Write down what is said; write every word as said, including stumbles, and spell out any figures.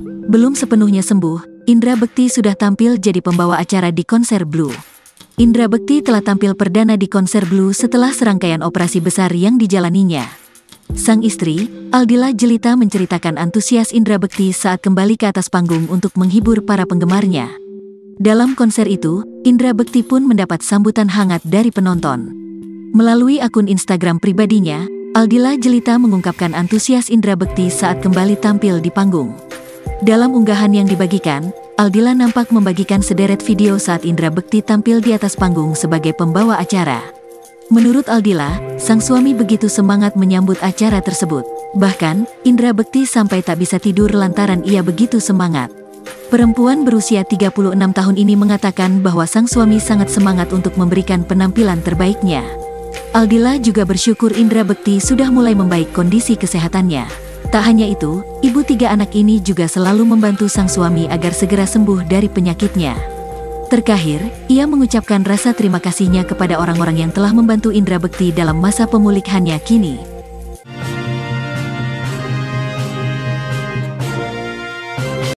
Belum sepenuhnya sembuh, Indra Bekti sudah tampil jadi pembawa acara di konser Blue. Indra Bekti telah tampil perdana di konser Blue setelah serangkaian operasi besar yang dijalaninya. Sang istri, Aldila Jelita, menceritakan antusias Indra Bekti saat kembali ke atas panggung untuk menghibur para penggemarnya. Dalam konser itu, Indra Bekti pun mendapat sambutan hangat dari penonton. Melalui akun Instagram pribadinya, Aldila Jelita mengungkapkan antusias Indra Bekti saat kembali tampil di panggung. Dalam unggahan yang dibagikan, Aldila nampak membagikan sederet video saat Indra Bekti tampil di atas panggung sebagai pembawa acara. Menurut Aldila, sang suami begitu semangat menyambut acara tersebut. Bahkan, Indra Bekti sampai tak bisa tidur lantaran ia begitu semangat. Perempuan berusia tiga puluh enam tahun ini mengatakan bahwa sang suami sangat semangat untuk memberikan penampilan terbaiknya. Aldila juga bersyukur Indra Bekti sudah mulai membaik kondisi kesehatannya. Tak hanya itu, ibu tiga anak ini juga selalu membantu sang suami agar segera sembuh dari penyakitnya. Terakhir, ia mengucapkan rasa terima kasihnya kepada orang-orang yang telah membantu Indra Bekti dalam masa pemulihannya kini.